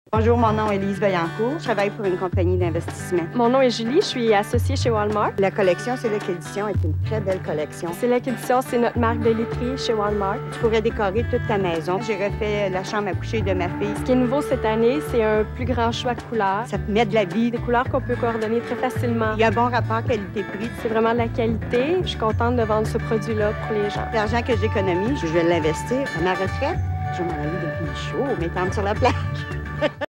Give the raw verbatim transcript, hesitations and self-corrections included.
Bonjour, mon nom est Lise Vaillancourt. Je travaille pour une compagnie d'investissement. Mon nom est Julie, je suis associée chez Walmart. La collection Select Édition est une très belle collection. Select Édition, c'est notre marque de literie chez Walmart. Tu pourrais décorer toute ta maison. J'ai refait la chambre à coucher de ma fille. Ce qui est nouveau cette année, c'est un plus grand choix de couleurs. Ça te met de la vie. Des couleurs qu'on peut coordonner très facilement. Il y a un bon rapport qualité-prix. C'est vraiment de la qualité. Je suis contente de vendre ce produit-là pour les gens. L'argent que j'économise, je vais l'investir à ma retraite. Je vais m'en aller devenir chaud, m'étendre sur la plage.